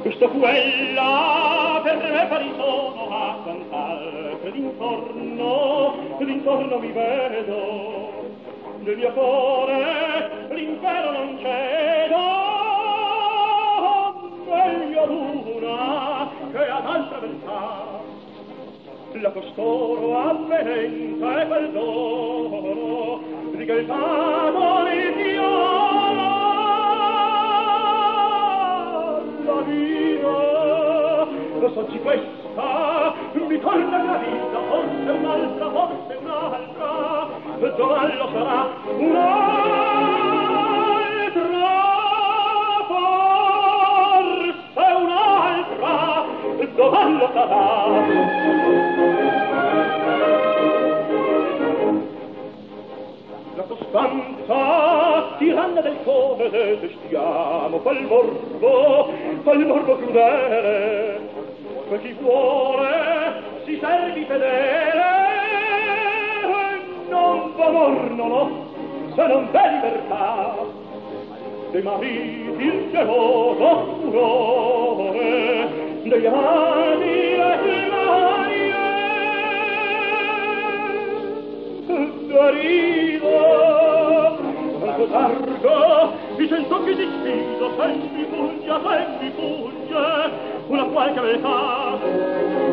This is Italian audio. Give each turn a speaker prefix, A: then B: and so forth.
A: sto quella per me pari sono a quant'altre d'intorno mi vedo nel mio cuore l'impero non cedo meglio l'una che ad altra verità la costoro avvenenza e quel dono di che il padre Dio la vita lo so di questa mi torna gravita forse un'altra dovallo sarà un'altra forse un'altra dovallo sarà la costanza tiranna del cuore detestiamo quel morbo crudele quel chi vuole si servi fedele non v'amor non ho se non v'è libertà dei mariti il geloso furore degli amati le derivo tanto tardo mi sento che ti sfido se mi fugge una qualche verità